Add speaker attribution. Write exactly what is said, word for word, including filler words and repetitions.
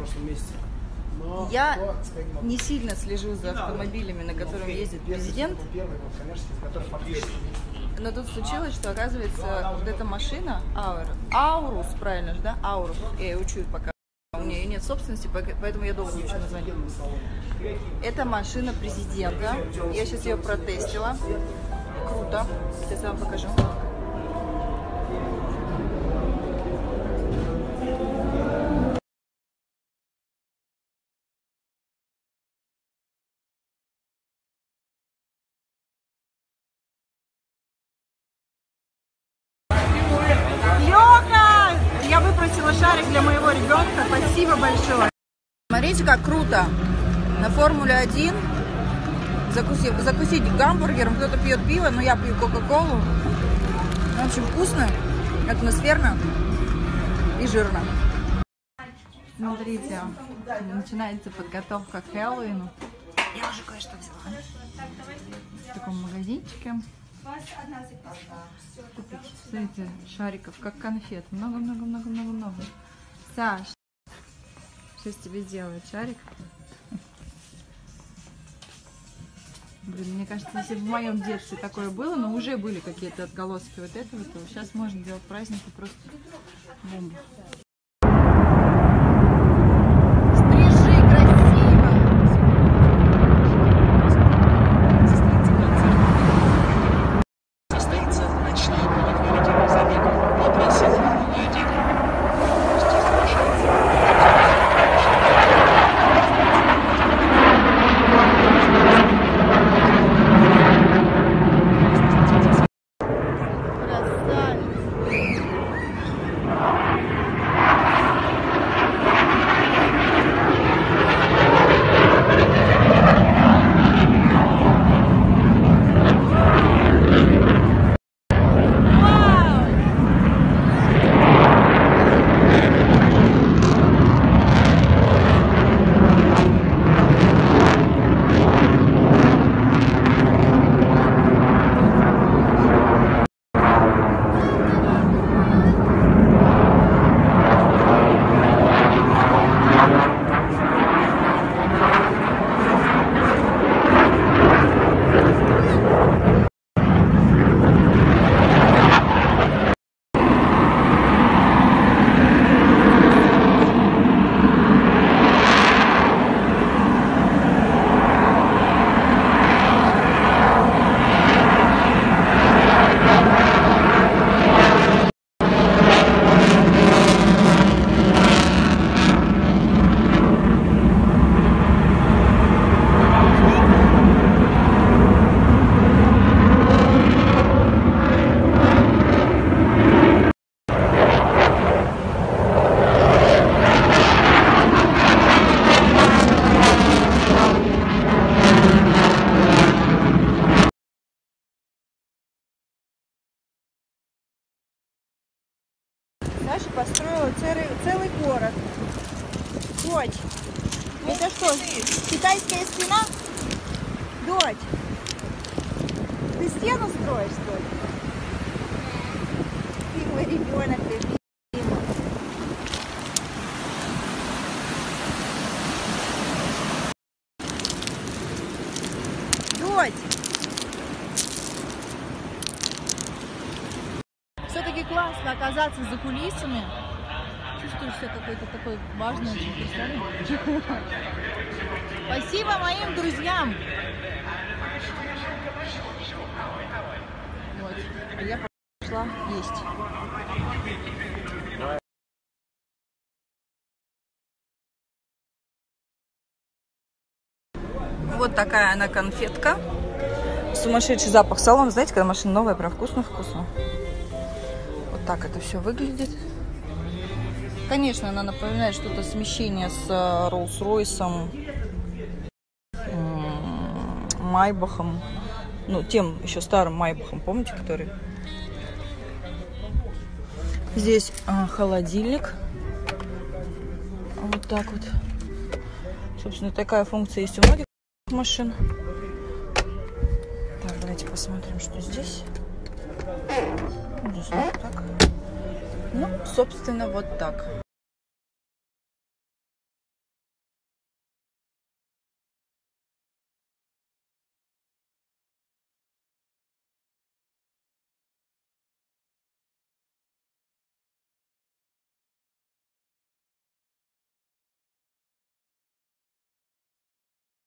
Speaker 1: прошлом месяце. Но
Speaker 2: я не сильно слежу за автомобилями, на котором ездит президент.
Speaker 1: Первый был коммерческий, который фактически...
Speaker 2: Но тут случилось, что, оказывается, вот эта машина, Аур, Аурус, правильно же, да? Аурус, я ее учу пока. У нее нет собственности, поэтому я долго учу название. Это машина президента. Я сейчас ее протестила. Круто. Сейчас я вам покажу. Я выпросила шарик для моего ребенка. Спасибо большое. Смотрите, как круто. На Формуле один закусить, закусить гамбургером. Кто-то пьет пиво, но я пью кока-колу. В общем, вкусно, атмосферно и жирно. Смотрите, начинается подготовка к Хэллоуину. Я уже кое-что взяла. В таком магазинчике. Купить, смотрите, шариков, как конфет. Много-много-много-много-много. Саш, сейчас тебе сделают шарик. Блин, мне кажется, если в моем детстве такое было, но уже были какие-то отголоски вот этого, то сейчас можно делать праздники просто бомба. Саша построила целый, целый город. Дочь, это что, китайская стена? Дочь, ты стену строишь, что ли? Ты мой ребенок, любимый. Дочь! Все-таки классно оказаться за кулисами. Чувствую себя какой-то такой важный, очень представленный. Спасибо моим друзьям. Вот. А я пошла есть. Вот такая она конфетка. Сумасшедший запах салона. Знаете, когда машина новая, прям вкусно-вкусно. Так это все выглядит. Конечно, она напоминает что-то смещение с Роллс-Ройсом, Майбахом, ну тем еще старым Майбахом, помните, который? Здесь а, холодильник. Вот так вот. Собственно, такая функция есть у многих машин. Так, давайте посмотрим, что здесь. Здесь вот так. Ну, собственно, вот так.